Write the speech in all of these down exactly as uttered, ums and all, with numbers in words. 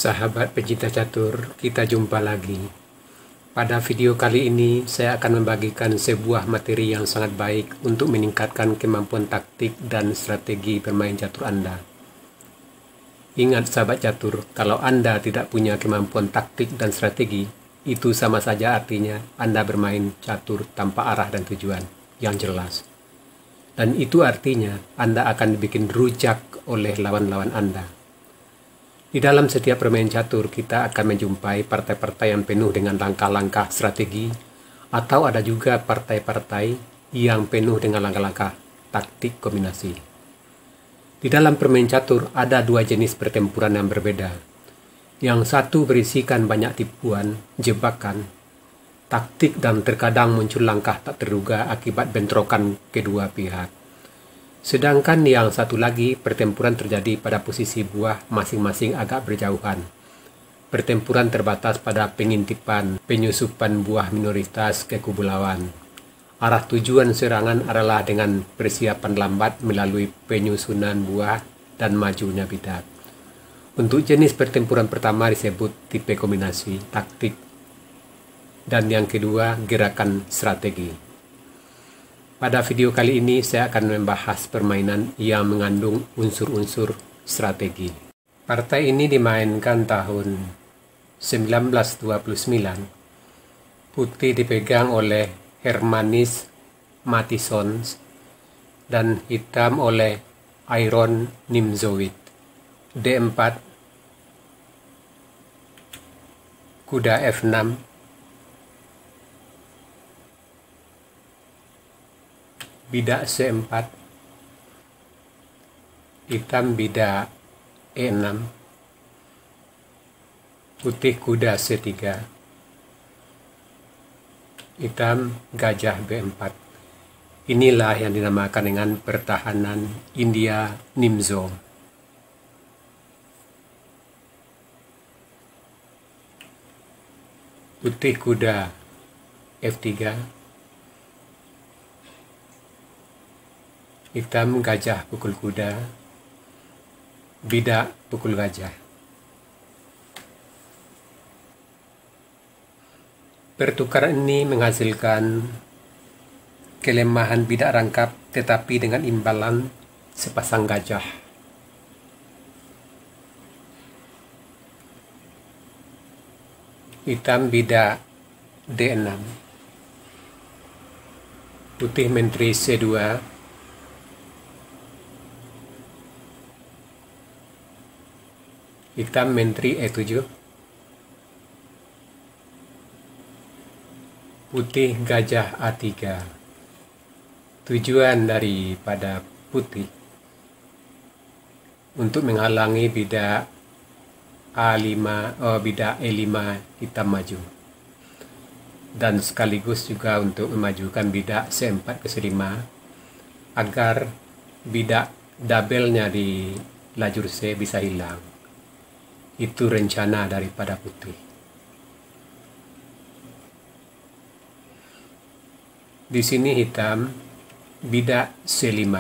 Sahabat pecinta catur, kita jumpa lagi. Pada video kali ini, saya akan membagikan sebuah materi yang sangat baik untuk meningkatkan kemampuan taktik dan strategi bermain catur Anda. Ingat sahabat catur, kalau Anda tidak punya kemampuan taktik dan strategi, itu sama saja artinya Anda bermain catur tanpa arah dan tujuan yang jelas. Dan itu artinya Anda akan dibikin rujak oleh lawan-lawan Anda. Di dalam setiap permain catur, kita akan menjumpai partai-partai yang penuh dengan langkah-langkah strategi, atau ada juga partai-partai yang penuh dengan langkah-langkah taktik kombinasi. Di dalam permain catur, ada dua jenis pertempuran yang berbeda. Yang satu berisikan banyak tipuan, jebakan, taktik, dan terkadang muncul langkah tak terduga akibat bentrokan kedua pihak. Sedangkan yang satu lagi, pertempuran terjadi pada posisi buah masing-masing agak berjauhan. Pertempuran terbatas pada pengintipan, penyusupan buah minoritas ke kubu lawan. Arah tujuan serangan adalah dengan persiapan lambat melalui penyusunan buah dan majunya bidak. Untuk jenis pertempuran pertama disebut tipe kombinasi taktik, dan yang kedua gerakan strategi. Pada video kali ini saya akan membahas permainan yang mengandung unsur-unsur strategi. Partai ini dimainkan tahun seribu sembilan ratus dua puluh sembilan. Putih dipegang oleh Hermannis Matthijssons dan hitam oleh Aron Nimzowitsch. D empat, kuda F enam, bidak C empat, hitam bidak E enam, putih kuda C tiga, hitam gajah B empat. Inilah yang dinamakan dengan pertahanan India Nimzo. Putih kuda F tiga, hitam gajah pukul kuda, bidak pukul gajah. Pertukaran ini menghasilkan kelemahan bidak rangkap tetapi dengan imbalan sepasang gajah. Hitam bidak D enam, putih menteri C dua, hitam menteri E tujuh, putih gajah A tiga. Tujuan daripada putih untuk menghalangi bidak A lima, oh, bidak E lima hitam maju, dan sekaligus juga untuk memajukan bidak C empat ke C lima agar bidak double-nya di lajur C bisa hilang. Itu rencana daripada putih. Di sini hitam bidak C lima.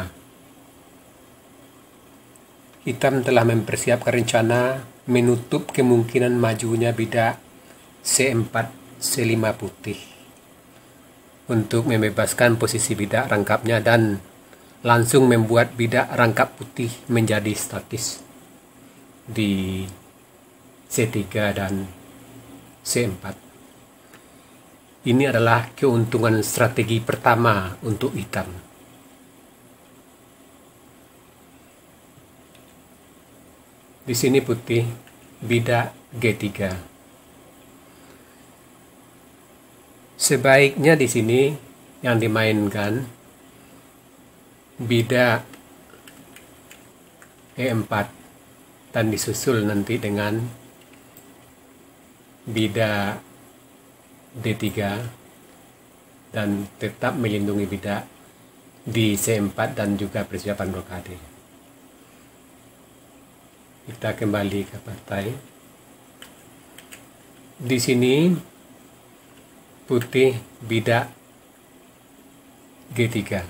Hitam telah mempersiapkan rencana menutup kemungkinan majunya bidak C empat C lima putih untuk membebaskan posisi bidak rangkapnya dan langsung membuat bidak rangkap putih menjadi statis di C tiga dan C empat. Ini adalah keuntungan strategi pertama untuk hitam. Di sini putih bidak G tiga. Sebaiknya di sini yang dimainkan bidak E empat dan disusul nanti dengan bidak D tiga dan tetap melindungi bidak di C empat dan juga persiapan blokade. Kita kembali ke partai. Di sini putih bidak G tiga,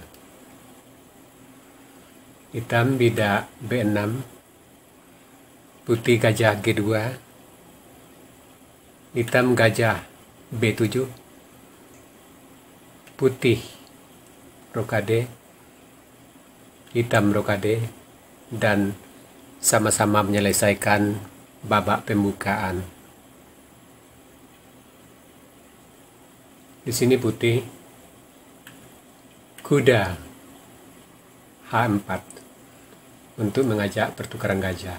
hitam bidak B enam, putih gajah G dua, hitam gajah B tujuh, putih rokade, hitam rokade, dan sama-sama menyelesaikan babak pembukaan. Di sini putih, kuda H empat untuk mengajak pertukaran gajah.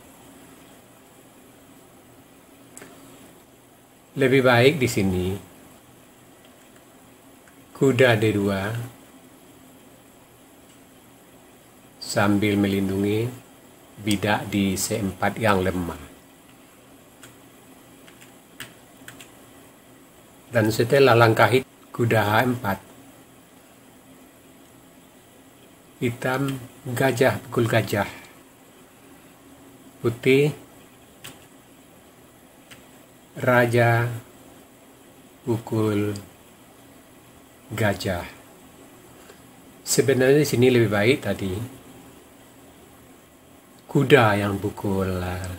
Lebih baik di sini kuda D dua sambil melindungi bidak di C empat yang lemah. Dan setelah langkah kuda H empat, hitam gajah pukul gajah, putih raja pukul gajah. Sebenarnya di sini lebih baik tadi kuda yang pukul uh,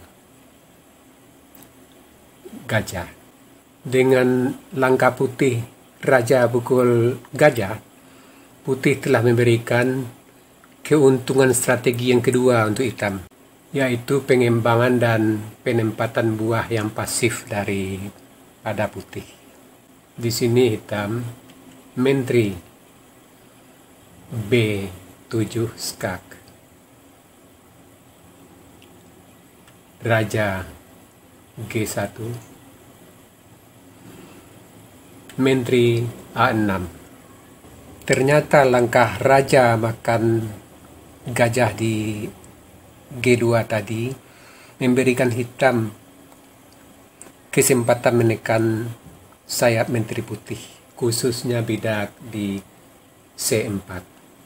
gajah. Dengan langkah putih raja pukul gajah, putih telah memberikan keuntungan strategi yang kedua untuk hitam, yaitu pengembangan dan penempatan buah yang pasif dari pada putih. Di sini hitam menteri B tujuh skak, raja G satu, menteri A enam. Ternyata langkah raja makan gajah di G dua tadi memberikan hitam kesempatan menekan sayap menteri putih, khususnya bidak di C empat.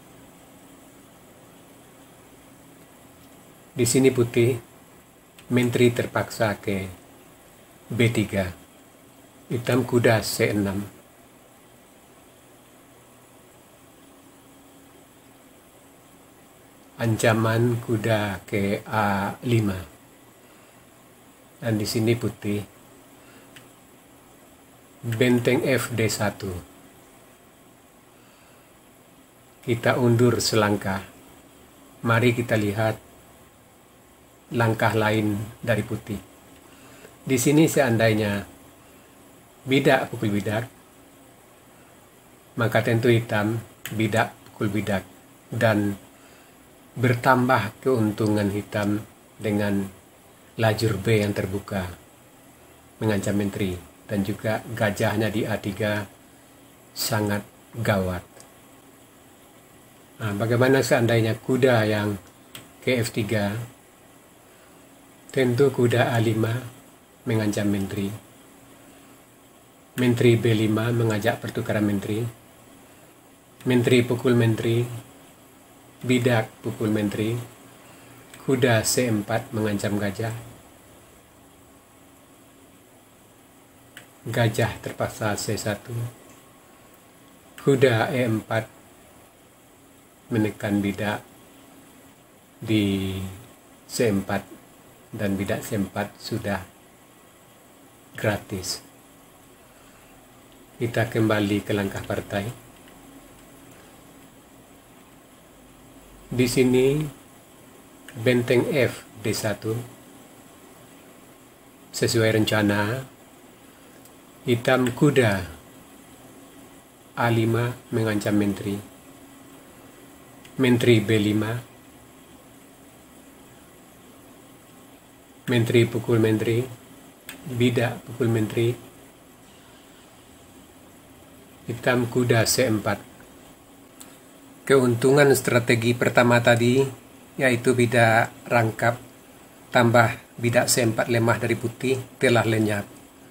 Di sini putih, menteri terpaksa ke B tiga, hitam kuda C enam. Ancaman kuda ke A lima. Dan di sini putih, benteng F D satu. Kita undur selangkah. Mari kita lihat langkah lain dari putih. Di sini seandainya bidak pukul bidak, maka tentu hitam bidak pukul bidak, dan bertambah keuntungan hitam dengan lajur B yang terbuka mengancam menteri, dan juga gajahnya di A tiga sangat gawat. Nah, bagaimana seandainya kuda yang ke F tiga? Tentu kuda A lima mengancam menteri, menteri B lima mengajak pertukaran menteri, menteri pukul menteri, bidak pukul menteri, kuda C empat mengancam gajah, gajah terpaksa C satu, kuda E empat menekan bidak di C empat, dan bidak C empat sudah gratis. Kita kembali ke langkah partai. Di sini benteng F D satu sesuai rencana, hitam kuda A lima mengancam menteri, menteri B lima, menteri pukul menteri, bidak pukul menteri, hitam kuda C empat. Keuntungan strategi pertama tadi, yaitu bidak rangkap tambah bidak C empat lemah dari putih, telah lenyap.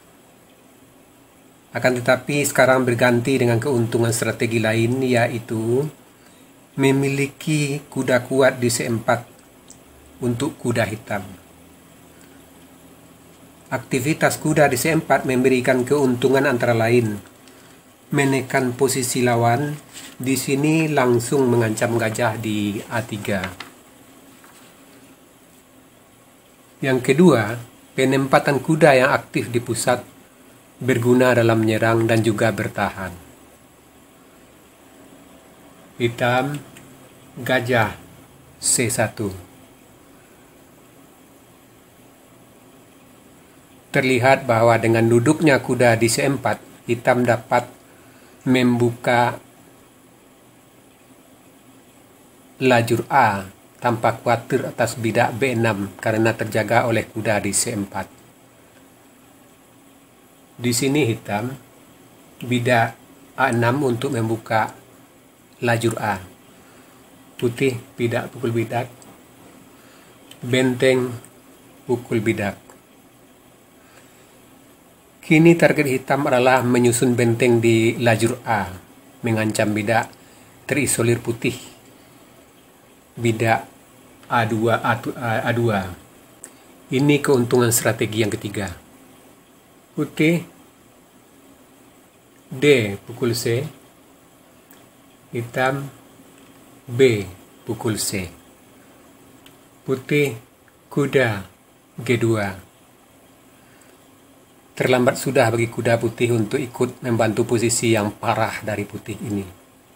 Akan tetapi sekarang berganti dengan keuntungan strategi lain, yaitu memiliki kuda kuat di C empat untuk kuda hitam. Aktivitas kuda di C empat memberikan keuntungan antara lain menekan posisi lawan, di sini langsung mengancam gajah di A tiga. Yang kedua, penempatan kuda yang aktif di pusat berguna dalam menyerang dan juga bertahan. Hitam, gajah C satu. Terlihat bahwa dengan duduknya kuda di C empat, hitam dapat membuka lajur A tanpa khawatir atas bidak B enam karena terjaga oleh kuda di C empat. Di sini hitam bidak A enam untuk membuka lajur A. Putih bidak pukul bidak, benteng pukul bidak. Kini target hitam adalah menyusun benteng di lajur A, mengancam bidak terisolir putih. Bidak A dua, A dua. Ini keuntungan strategi yang ketiga. Putih D pukul C, hitam B pukul C. Putih kuda G dua. Terlambat sudah bagi kuda putih untuk ikut membantu posisi yang parah dari putih ini.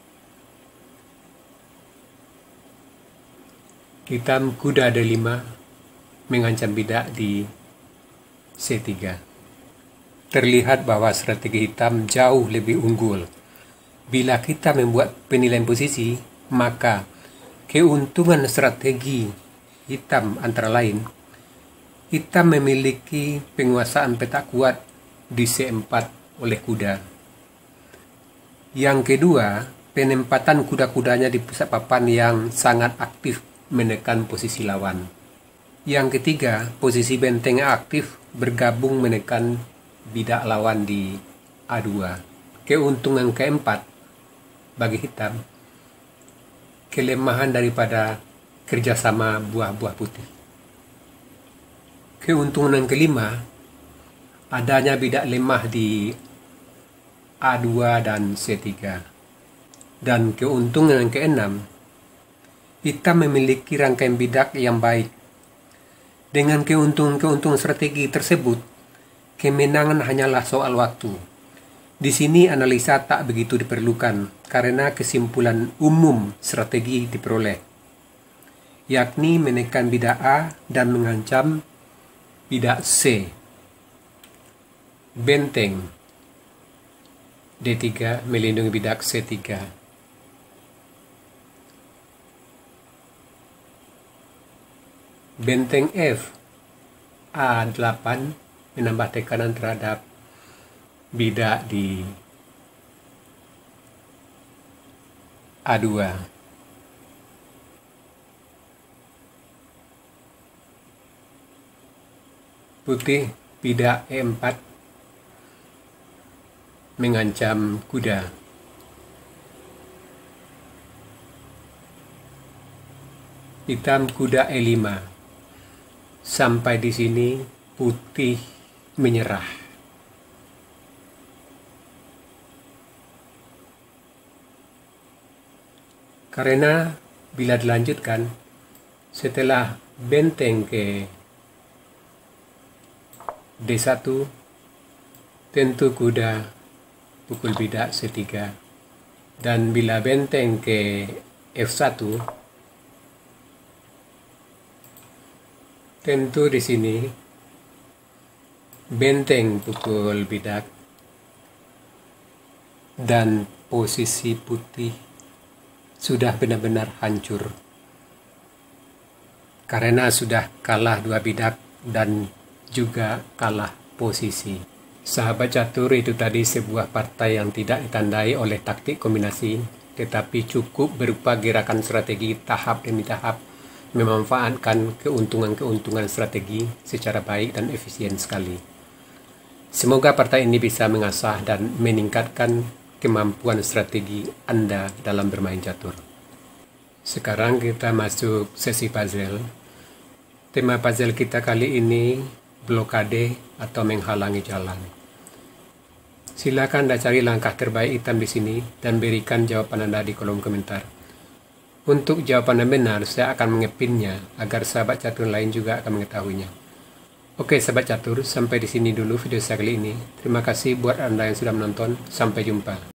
Hitam kuda D lima mengancam bidak di C tiga. Terlihat bahwa strategi hitam jauh lebih unggul. Bila kita membuat penilaian posisi, maka keuntungan strategi hitam antara lain, hitam memiliki penguasaan peta kuat di C empat oleh kuda. Yang kedua, penempatan kuda-kudanya di pusat papan yang sangat aktif menekan posisi lawan. Yang ketiga, posisi benteng yang aktif bergabung menekan bidak lawan di A dua. Keuntungan keempat bagi hitam, kelemahan daripada kerjasama buah-buah putih. Keuntungan yang kelima, adanya bidak lemah di A dua dan C tiga. Dan keuntungan yang keenam, hitam memiliki rangkaian bidak yang baik. Dengan keuntungan-keuntungan strategi tersebut, kemenangan hanyalah soal waktu. Di sini analisa tak begitu diperlukan karena kesimpulan umum strategi diperoleh, yakni menekan bidak A dan mengancam bidak C. Benteng D tiga melindungi bidak C tiga. Benteng F A delapan menambah tekanan terhadap bidak di A dua. Putih bidak E empat mengancam kuda. Hitam kuda E lima. Sampai di sini putih menyerah. Karena bila dilanjutkan setelah benteng ke D satu, tentu kuda pukul bidak C tiga. Dan bila benteng ke F satu, tentu di sini benteng pukul bidak dan posisi putih sudah benar-benar hancur karena sudah kalah dua bidak dan juga kalah posisi. Sahabat catur, itu tadi sebuah partai yang tidak ditandai oleh taktik kombinasi, tetapi cukup berupa gerakan strategi tahap demi tahap, memanfaatkan keuntungan-keuntungan strategi secara baik dan efisien sekali. Semoga partai ini bisa mengasah dan meningkatkan kemampuan strategi Anda dalam bermain catur. Sekarang kita masuk sesi puzzle. Tema puzzle kita kali ini blokade atau menghalangi jalan. Silakan Anda cari langkah terbaik hitam di sini dan berikan jawaban Anda di kolom komentar. Untuk jawaban yang benar, saya akan mengepinnya agar sahabat catur lain juga akan mengetahuinya. Oke sahabat catur, sampai di sini dulu video saya kali ini. Terima kasih buat Anda yang sudah menonton. Sampai jumpa.